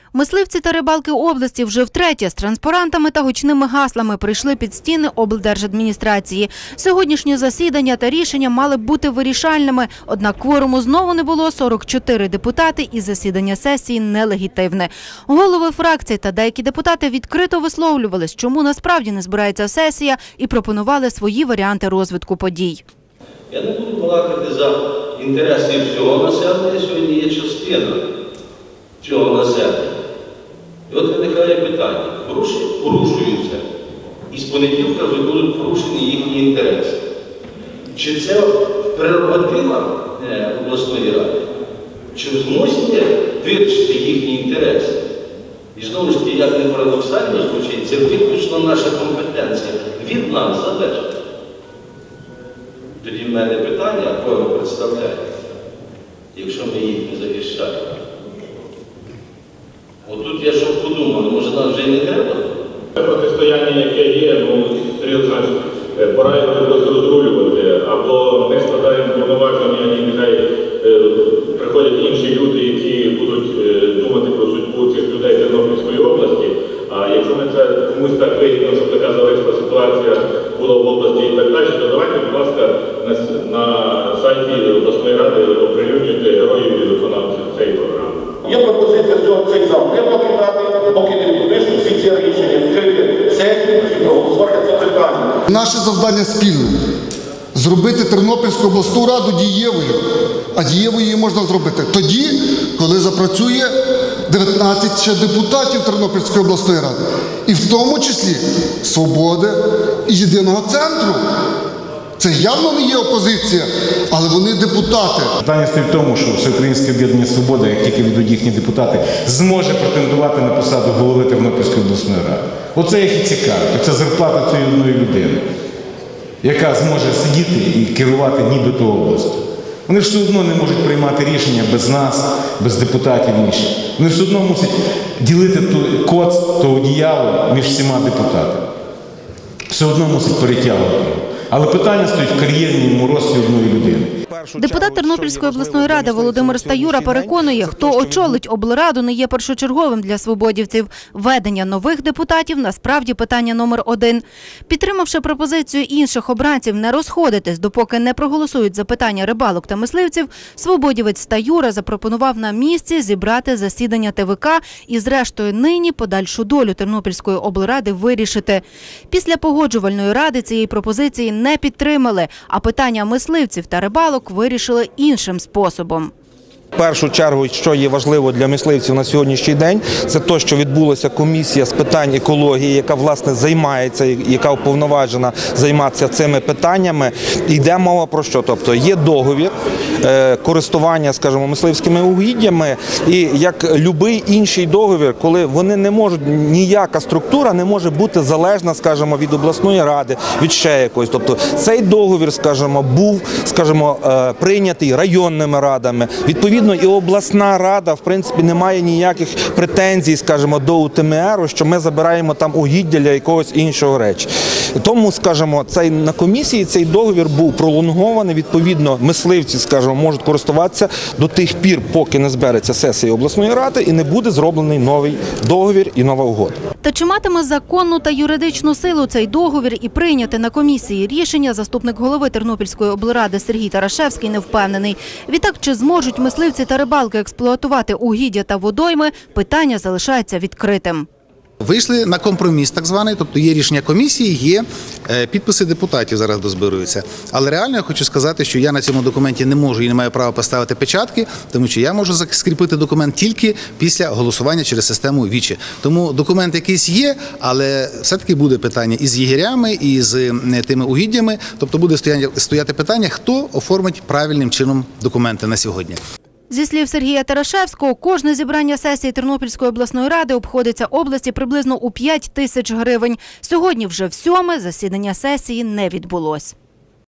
Мисливці та рибалки області вже втретє з транспарантами та гучними гаслами прийшли під стіни облдержадміністрації. Сьогоднішнє засідання та рішення мали б бути вирішальними, однак кворуму знову не було, 44 депутати і засідання сесії нелегітимне. Голови фракцій та деякі депутати відкрито висловлювались, чому насправді не збирається сесія, і пропонували свої варіанти розвитку подій. Я не буду балакати за інтереси всього населення, сьогодні є частина цього населення. І от виникає питання, порушуються, і з понеділка вже будуть порушені їхні інтереси. Чи це прерогатива обласної ради? Чи змусите вирішити їхні інтереси? І знову ж таки, як не парадоксально звучить, це виключно наша компетенція. Від нас залежить. Тоді в мене питання, кого ви представляєте, якщо ми їх не захищаємо. Отут я що подумав, може нам вже й не треба? Протистояння, яке є, серйозно, пора якось розрулювати, або не складаємо повноваження, і нехай приходять інші люди, які будуть думати про судьбу цих людей Тернопільської області. А якщо ми це комусь так вигідно, щоб така зависла ситуація була в області і так далі, то давайте, будь ласка, на сайті обласної ради оприлюднюйте героїв і виконавців цієї програми. Є пропозиція цей зал не покидати, поки не підпишуть всі ці рішення, відкрити сесію і проголосувати це питання. Наше завдання спільне – зробити Тернопільську обласну раду дієвою. А дієвою її можна зробити тоді, коли запрацює 19 ще депутатів Тернопільської обласної ради. І в тому числі «Свободи» і «Єдиного центру». Це явно не є опозиція, але вони депутати. Питання стоїть в тому, що Всеукраїнське об'єднання «Свобода», як тільки відуть їхні депутати, зможе претендувати на посаду голови Тернопільської обласної ради. Оце їх і цікавить. Це зарплата цієї одної людини, яка зможе сидіти і керувати нібито областю. Вони все одно не можуть приймати рішення без нас, без депутатів інших. Вони все одно мусять ділити коц, то одіяло між всіма депутатами. Все одно мусять перетягувати. Але питання стоїть в кар'єрному рості одної людини. Депутат Тернопільської обласної ради Володимир Стаюра переконує, хто очолить облраду, не є першочерговим для свободівців. Введення нових депутатів насправді питання номер один. Підтримавши пропозицію інших обранців не розходитись, допоки не проголосують за питання рибалок та мисливців, свободівець Стаюра запропонував на місці зібрати засідання ТВК і зрештою нині подальшу долю Тернопільської облради вирішити. Після погоджувальної ради цієї пропозиції не підтримали, а питання мисливців та рибалок вирішили іншим способом. В першу чергу, що є важливо для мисливців на сьогоднішній день, це те, що відбулася комісія з питань екології, яка, власне, займається, яка уповноважена займатися цими питаннями. Йде мова про що? Тобто є договір користування, скажімо, мисливськими угіддями, і як будь-який інший договір, коли вони не можуть, ніяка структура не може бути залежна, скажімо, від обласної ради, від ще якоїсь. Тобто цей договір, скажімо, був, скажімо, прийнятий районними радами. Відповідно, і обласна рада, в принципі, не має ніяких претензій, скажімо, до УТМР, що ми забираємо там угіддя для якогось іншого речі. Тому, скажімо, на комісії цей договір був пролонгований, відповідно, мисливці, скажімо, можуть користуватися до тих пір, поки не збереться сесія обласної ради і не буде зроблений новий договір і нова угода. Та чи матиме законну та юридичну силу цей договір і прийняти на комісії рішення, заступник голови Тернопільської облради Сергій Тарашевський не впевнений. Відтак, чи зможуть мисливці та рибалки експлуатувати угіддя та водойми, питання залишається відкритим. Вийшли на компроміс так званий, тобто є рішення комісії, є підписи депутатів зараз дозбируються. Але реально я хочу сказати, що я на цьому документі не можу і не маю права поставити печатки, тому що я можу скріпити документ тільки після голосування через систему ВІЧі. Тому документ якийсь є, але все-таки буде питання і з єгерями, і з тими угіддями, тобто буде стояти питання, хто оформить правильним чином документи на сьогодні. Зі слів Сергія Тарашевського, кожне зібрання сесії Тернопільської обласної ради обходиться області приблизно у 5 тисяч гривень. Сьогодні вже в 7-ме засідання сесії не відбулось.